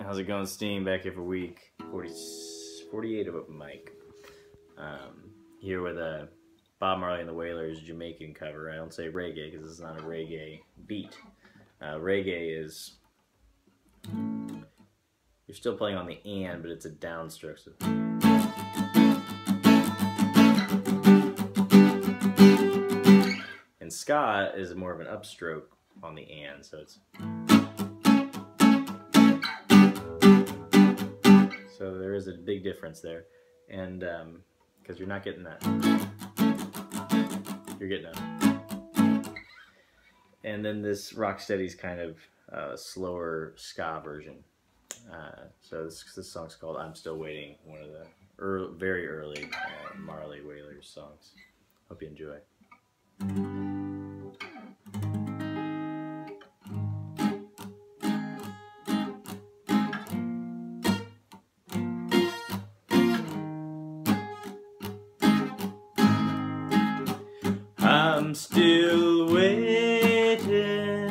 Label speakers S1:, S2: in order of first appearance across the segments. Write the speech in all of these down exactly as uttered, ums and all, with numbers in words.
S1: How's it going, Steam? Back here for week forty, forty-eight of Open Mic. Um, here with a Bob Marley and the Wailers Jamaican cover. I don't say reggae because it's not a reggae beat. Uh, reggae is, you're still playing on the and, but it's a downstroke. So. And ska is more of an upstroke on the and, so it's. So there is a big difference there, and because um, you're not getting that, you're getting a. And then this Rocksteady's kind of uh, slower ska version. Uh, so this, this song's called "I'm Still Waiting," one of the early, very early uh, Marley Wailers songs. Hope you enjoy. I'm still waiting,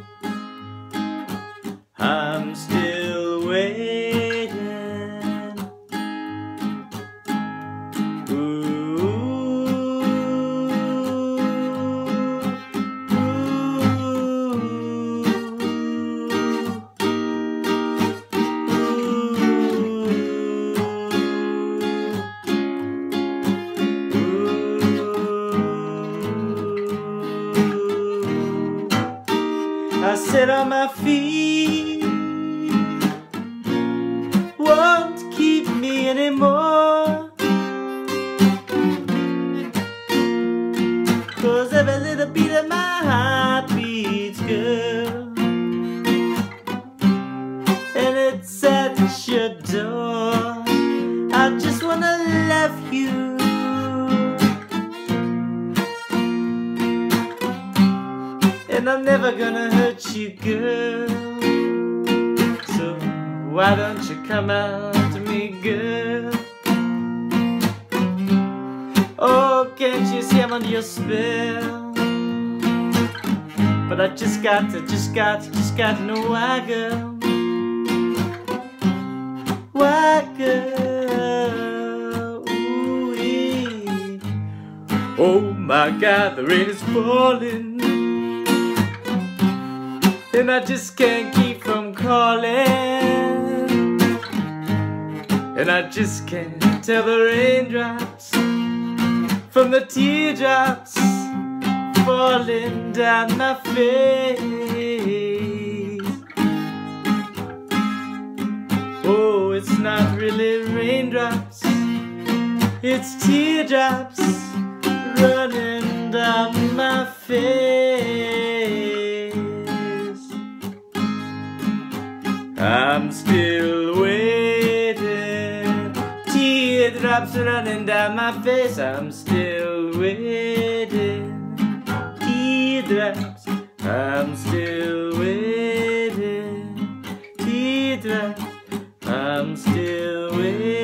S1: I'm still waiting, ooh, I sit on my feet, won't keep me anymore, 'cause every little beat of my heart beats, girl, and it's at your door. I just wanna love you, and I'm never gonna hurt you, girl. So why don't you come out to me, girl? Oh, can't you see I'm under your spell? But I just got to, just got to, just got to know why, girl. Why, girl? Ooh-wee. Oh my God, the rain is falling, and I just can't keep from calling, and I just can't tell the raindrops from the teardrops falling down my face. Oh, it's not really raindrops, it's teardrops running down my face. I'm still waiting, teardrops running down my face. I'm still waiting, teardrops. I'm still waiting, teardrops. I'm still waiting.